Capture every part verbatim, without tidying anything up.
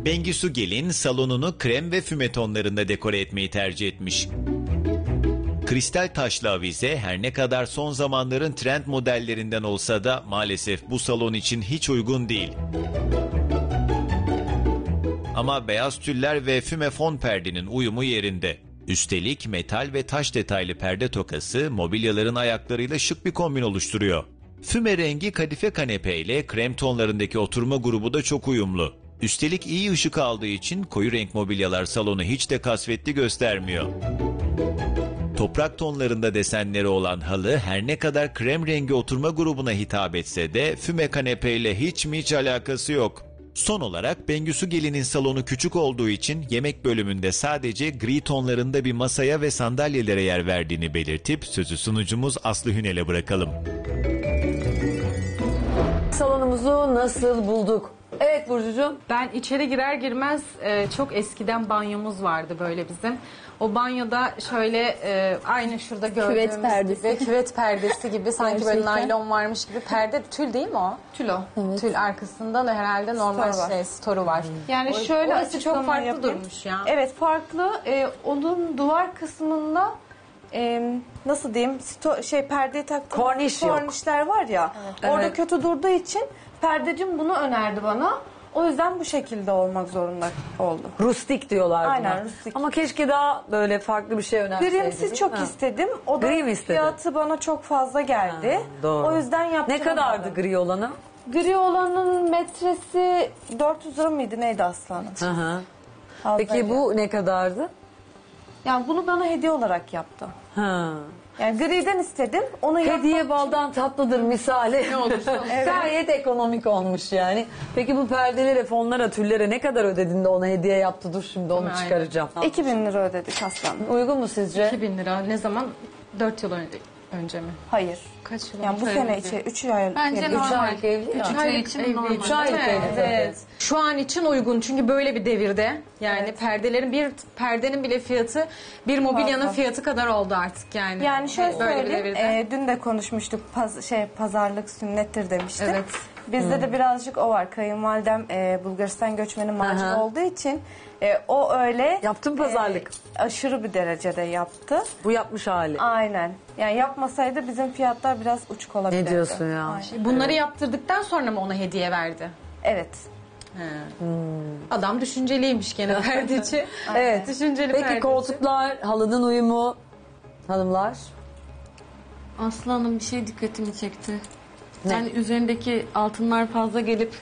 Bengisu Gelin salonunu krem ve füme tonlarında dekore etmeyi tercih etmiş. Kristal taşlı avize her ne kadar son zamanların trend modellerinden olsa da maalesef bu salon için hiç uygun değil. Ama beyaz tüller ve füme fon perdenin uyumu yerinde. Üstelik metal ve taş detaylı perde tokası mobilyaların ayaklarıyla şık bir kombin oluşturuyor. Füme rengi kadife kanepe ile krem tonlarındaki oturma grubu da çok uyumlu. Üstelik iyi ışık aldığı için koyu renk mobilyalar salonu hiç de kasvetli göstermiyor. Toprak tonlarında desenleri olan halı her ne kadar krem rengi oturma grubuna hitap etse de füme kanepe ile hiç mi hiç alakası yok. Son olarak Bengisu Gelin'in salonu küçük olduğu için yemek bölümünde sadece gri tonlarında bir masaya ve sandalyelere yer verdiğini belirtip sözü sunucumuz Aslı Hünel'e bırakalım. Salonumuzu nasıl bulduk? Evet Burcucuğum. Ben içeri girer girmez e, çok eskiden banyomuz vardı böyle bizim. O banyoda şöyle e, aynı şurada gördüğümüz Küvet perdesi. gibi küvet perdesi gibi sanki böyle Gerçekten. naylon varmış gibi perde tül değil mi o? Tül o. Evet. Tül arkasında da herhalde normal Storu var. şey storu var. Yani O- şöyle o açı çok açıklamayı farklı yapayım. durmuş ya. Evet farklı. Ee, onun duvar kısmında e, nasıl diyeyim sto- şey perdeyi taktığım Korniş yok. kornişler var ya. Orada Evet. kötü durduğu için perdecim bunu önerdi bana. O yüzden bu şekilde olmak zorunda oldu. Rustik diyorlar buna. Aynen, rustik. Ama keşke daha böyle farklı bir şey önerseydin. Grimsi değil çok mi? istedim. O da Gri mi istedin? fiyatı bana çok fazla geldi. Ha, doğru. O yüzden yaptım. Ne kadardı gri olanı? Gri olanın metresi dört yüz lira mıydı neydi aslanım? Hı hı. Fazla Peki geldi. bu ne kadardı? Yani bunu bana hediye olarak yaptı. Ha. Yani griden istedim. Onu Hediye yapmak baldan tatlıdır misali. Ne olursa. Gayet ekonomik olmuş yani. Peki bu perdelere, fonlara, tüllere ne kadar ödedin de ona hediye yaptı? Dur şimdi onu Aynen. çıkaracağım. için iki bin lira ödedik aslanım. Uygun mu sizce? iki bin lira ne zaman? dört yıl önce, önce mi? Hayır. Kaç yıl Yani bu önce? sene içi üç ay. Bence yani normal. Üç aylık evli ya. Üç aylık için normal. Üç aylık Evet, evli. evet. Şu an için uygun çünkü böyle bir devirde yani perdelerin bir perdenin bile fiyatı bir mobilyanın Fazla. fiyatı kadar oldu artık yani. Yani şöyle böyle bir söyleyeyim. devirde. e, dün de konuşmuştuk. Paz, şey pazarlık sünnettir demiştik. Evet. Bizde de birazcık o var. Kayınvalidem e, Bulgaristan göçmeni macera Aha. olduğu için e, o öyle Yaptın pazarlık. e, aşırı bir derecede yaptı. Bu yapmış hali. Aynen. Yani yapmasaydı bizim fiyatlar biraz uçuk olabilirdi. Ne diyorsun ya? Aynen. Bunları yaptırdıktan sonra mı ona hediye verdi? Evet. Adam düşünceliymiş gene perdeci. Evet. Düşünceli Peki perdeci. koltuklar, halının uyumu hanımlar? Aslanım bir şey dikkatimi çekti. Yani üzerindeki altınlar fazla gelip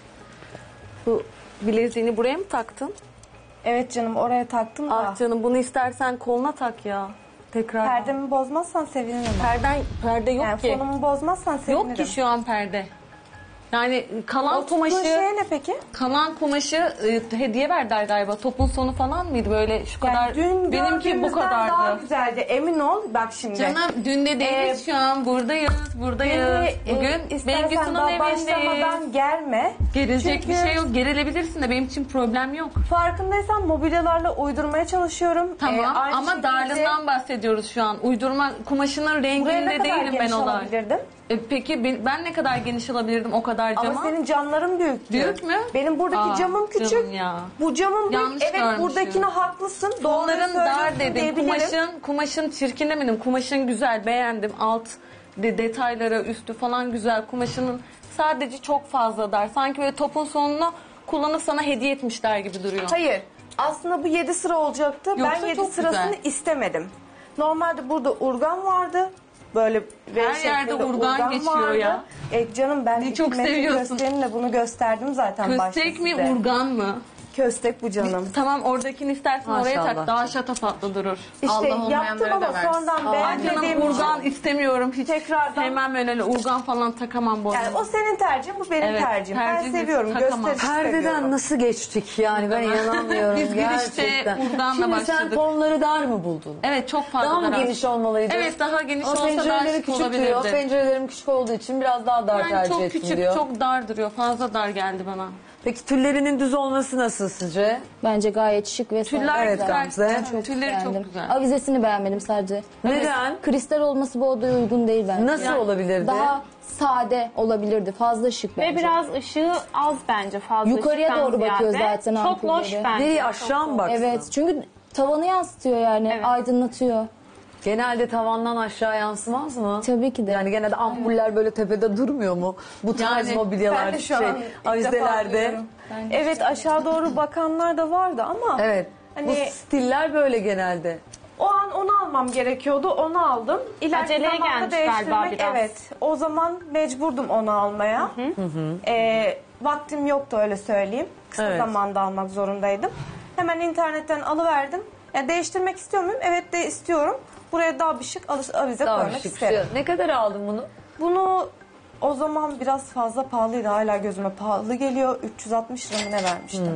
bu bileziğini buraya mı taktın? Evet canım oraya taktım da. Ah canım bunu istersen koluna tak ya. Tekrar. Perdemi bozmazsan sevinirim. Perden perde yok yani ki. fonumu bozmazsan sevinirim. Yok ki şu an perde. Yani kalan O tuttuğun kumaşı, şey ne peki? kalan kumaşı e, hediye verdiler galiba. Topun sonu falan mıydı böyle şu Yani kadar? dün Benimki bu gördüğümüzden daha kadardı. güzeldi. Emin ol. Bak şimdi. Canım dün de değiliz Ee, şu an buradayız, buradayız. Beni, e, Bugün istersen Bengisu'nun daha evindeyiz. başlamadan gelme. Gerilecek Çünkü bir şey yok. Gerilebilirsin de benim için problem yok. farkındaysan mobilyalarla uydurmaya çalışıyorum. Tamam Ee, aynı ama şekilde darlığından bahsediyoruz şu an. Uydurma kumaşının buraya ne renginde kadar değilim ben geniş olay. alabilirdim? E, peki ben, ben ne kadar geniş alabilirdim o kadar cama? Ama senin camların büyüktü. Büyük mü? Benim buradaki Aa, camım küçük. canım ya. Bu camım büyük. Yanlış Evet görmüşüm. buradakine haklısın. Doğru Onların dar söylüyorsun dedim. diyebilirim. Kumaşın, kumaşın çirkin demedim. Kumaşın güzel beğendim. Alt de, detayları üstü falan güzel. Kumaşının sadece çok fazla dar. Sanki böyle topun sonunu kullanıp sana hediye etmişler gibi duruyor. Hayır. Aslında bu yedi sıra olacaktı. Yoksa ben yedi çok sırasını güzel. istemedim. Normalde burada urgan vardı. Böyle V Her yerde şeklinde urgan geçiyor vardı. ya. E canım ben Ne iki çok metre seviyorsun. kösteğimle bunu gösterdim zaten başta Köstek mi size. urgan mı? Köstek bu canım. Tamam oradakini istersen oraya Maşallah. tak. Daha şatafatlı durur. İşte Allah yaptım olmayanlara ama da versin. sonradan Ay beğenmediğim canım için. urgan istemiyorum. Hiç Tekrardan- sevmem ben öyle urgan falan takamam boynuma. Yani o senin tercihin, bu benim Evet, tercihim. Ben tercih seviyorum, takamam. gösteriş Perdeden seviyorum. nasıl geçtik yani ben inanamıyorum Biz girişte gerçekten. urganla Şimdi sen başladık. tonları dar mı buldun? Evet çok fazla Daha mı dar. geniş olmalıydı? Evet daha geniş Ama olsa daha pencereleri şık küçük diyor. olabilirdi. Pencerelerim küçük olduğu için biraz daha dar Yani tercih çok ettim küçük, diyor. çok dar duruyor. Fazla dar geldi bana. Peki tüllerinin düz olması nasıl sizce? Bence gayet şık ve Tüller sade. Evet, güzel. Gamze. Çok Tülleri beğendim. çok güzel. Avizesini beğenmedim sadece. Neden? Kristal olması bu odaya uygun değil bence. Nasıl olabilirdi? Daha sade olabilirdi. Fazla şık bence. Ve biraz ışığı az bence fazla Yukarıya ışıktan doğru bakıyor ziyade. zaten Çok ampulleri. loş bence. Nereye aşağı mı baksın? Evet, çünkü tavanı yansıtıyor yani, Evet. aydınlatıyor. Genelde tavandan aşağı yansımaz mı? Tabii ki de. Yani genelde ampuller böyle tepede durmuyor mu? Bu tarz Yani mobilyalar, ben de şu şey, an ilk defa avizelerde. duyuyorum. Evet, aşağı doğru bakanlar da vardı ama Evet. Bu Hani- stiller böyle genelde. o an onu almam gerekiyordu. Onu aldım. İleriki Aceleye zamanda gelmiş galiba değiştirmek, biraz. evet. O zaman mecburdum onu almaya. Ee, vaktim yoktu, öyle söyleyeyim. Kısa Evet. zamanda almak zorundaydım. Hemen internetten alıverdim. Yani değiştirmek istiyor muyum? Evet de istiyorum. Buraya daha bir şık avize Daha koymak şık bir isterim. şey. Ne kadar aldın bunu? Bunu o zaman biraz fazla pahalıydı. Hala gözüme pahalı geliyor. üç yüz altmış lira mı ne vermiştim.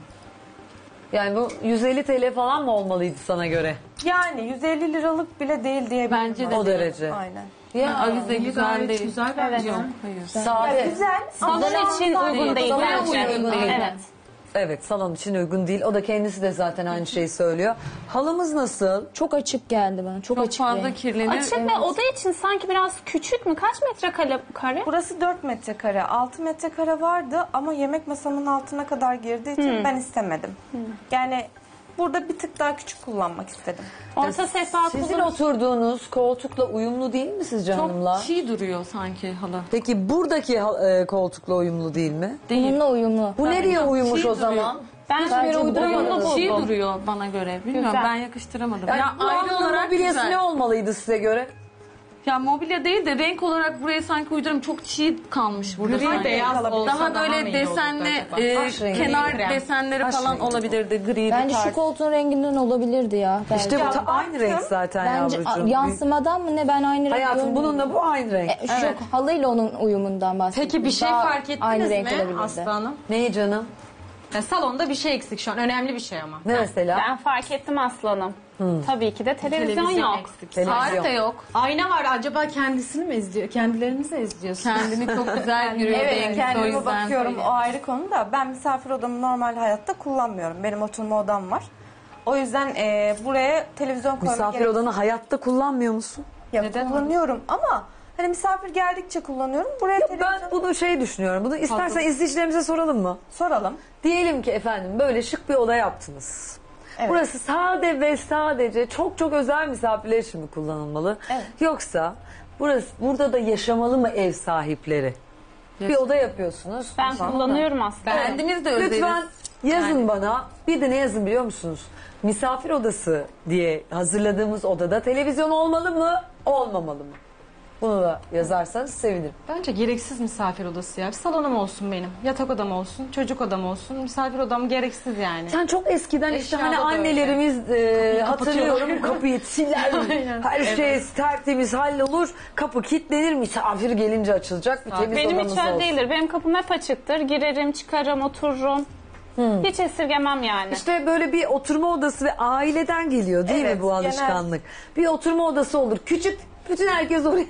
Yani bu yüz elli TL falan mı olmalıydı sana göre? Yani yüz elli liralık bile değil diyebilirim. Bence de O derece. Aynen. Ya avize güzel değil. Güzel bence. Sade. Güzel. Salon için uygun değil Salona bence. uygun değil. Evet. Evet, salon için uygun değil. O da kendisi de zaten aynı şeyi söylüyor. Halımız nasıl? Çok açık geldi bana, çok, Çok açık fazla renk. kirlenir. Açık ve oda için sanki biraz küçük mü? Kaç metrekare? kare? Burası dört metrekare. altı metrekare vardı ama yemek masamın altına kadar girdiği için ben istemedim. Yani burada bir tık daha küçük kullanmak istedim. Orta sehpa Sizin kullanır. oturduğunuz koltukla uyumlu değil mi sizce hanımlar? Çok çiğ duruyor sanki halı. Peki buradaki e, koltukla uyumlu değil mi? Bununla uyumlu. Bu nereye uyumuş Çiğ o zaman? Ben Bence şöyle bu uyumlu uyumlu Çiğ buldum. duruyor bana göre. Bilmiyorum, Güzel. ben yakıştıramadım. Yani ya bu ayrı halının olarak mobilyası güzel. ne olmalıydı size göre? Ya mobilya değil de renk olarak buraya sanki uydurum, çok çiğ kalmış burada. Gri sanki. beyaz olsa Daha daha böyle mı iyi desenli olurdu acaba? e, Haş rengi. kenar Krem. desenleri Haş falan rengi. olabilirdi, gri bir Bence tarz. şu koltuğun renginden olabilirdi ya. Bence. İşte bu ta- aynı baktım. renk zaten Bence yavrucuğum. a- yansımadan mı ne, ben aynı renk Hayatım görmüyorum. bununla bu aynı renk. E, şu halıyla onun uyumundan bahsediyorum. Peki bir şey Daha fark aynı ettiniz renk mi olabilirdi. Aslı Hanım? Neyi canım? Ya salonda bir şey eksik şu an. Önemli bir şey ama. Ne mesela? Ben fark ettim aslanım. Tabii ki de televizyon, Televizyon yok. eksik. Televizyon. Saat de yok. Ayna var. Acaba kendisini mi izliyor? Kendilerinizi mi izliyorsunuz? Kendini çok güzel görüyor Evet, Bengiz, o kendime yüzden. bakıyorum, o ayrı konu da. Ben misafir odamı normal hayatta kullanmıyorum. Benim oturma odam var. O yüzden e, buraya televizyon koymak Misafir gerek- odanı hayatta kullanmıyor musun? Ya, kullanıyorum ama hani misafir geldikçe kullanıyorum. Buraya televizyon Ben bunu şey düşünüyorum. Bunu istersen izleyicilerimize soralım mı? soralım. Diyelim ki efendim böyle şık bir oda yaptınız. Evet. Burası sade ve sadece çok çok özel misafirler için mi kullanılmalı? Evet. Yoksa burası burada da yaşamalı mı ev sahipleri? Bir oda yapıyorsunuz. Ben kullanıyorum aslında. Kendimiz de özeliz. Lütfen yazın bana. Bir de ne yazın biliyor musunuz? Misafir odası diye hazırladığımız odada televizyon olmalı mı, olmamalı mı? Bunu da yazarsanız sevinirim. Bence gereksiz misafir odası ya. Salonum olsun benim. Yatak odam olsun, çocuk odam olsun. Misafir odam gereksiz yani. Sen çok eskiden işte Eşyada hani da öyle. annelerimiz e, hatırlıyorum kapatıyorlar. kapıyı siler, her şey tertemiz hallolur, kapı kilitlenir, misafir gelince açılacak bir temiz Benim odamız hiç öyle olsun. değildir. Benim kapım hep açıktır. Girerim, çıkarım, otururum. Hiç esirgemem yani. İşte böyle bir oturma odası ve aileden geliyor değil Evet, mi bu genel. alışkanlık? Bir oturma odası olur küçük, bütün herkes oraya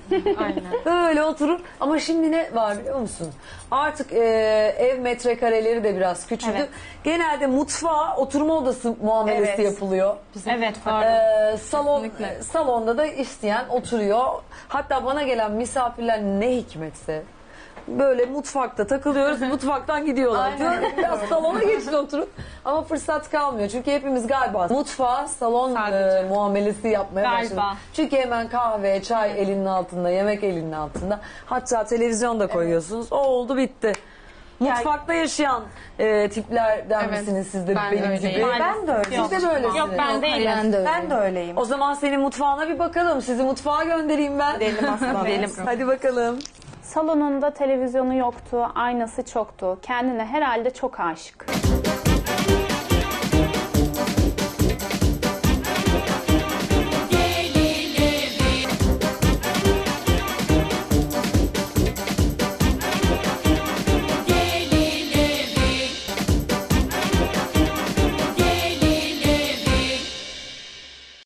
öyle oturur. Ama şimdi ne var biliyor musun? Artık e, ev metrekareleri de biraz küçüldü. Evet. Genelde mutfağa oturma odası muamelesi Evet. yapılıyor. Evet, doğru. Ee, salon salonda da isteyen oturuyor. Hatta bana gelen misafirler ne hikmetse böyle mutfakta takılıyoruz. Mutfaktan gidiyorlar. Diyorum biraz salona geçin oturun. Ama fırsat kalmıyor. Çünkü hepimiz galiba mutfağa salon e, muamelesi yapmaya Galiba. başladık. Çünkü hemen kahve, çay elinin altında, yemek elinin altında. Hatta televizyon da koyuyorsunuz. O oldu bitti. Mutfakta yaşayan e, tiplerden Evet. misiniz siz de Ben benim öyleyim. gibi? Ben de öyleyim. Siz de böylesiniz. Yok ben değilim. Ben de öyle. Ben de öyleyim. O zaman senin mutfağına bir bakalım. Sizi mutfağa göndereyim ben. Gidelim aslanım. Gidelim. Hadi bakalım. Salonunda televizyonu yoktu, aynası çoktu. Kendine herhalde çok aşık.